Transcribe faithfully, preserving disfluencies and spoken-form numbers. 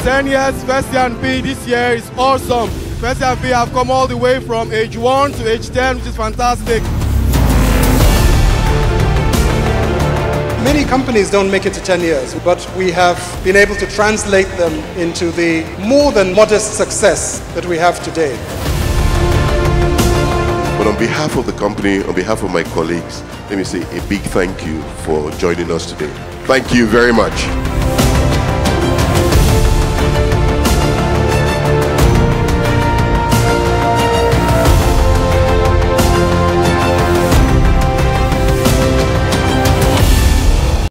ten years First C and P this year is awesome. First C and P have come all the way from age one to age ten, which is fantastic. Many companies don't make it to ten years, but we have been able to translate them into the more than modest success that we have today. But on behalf of the company, on behalf of my colleagues, let me say a big thank you for joining us today. Thank you very much.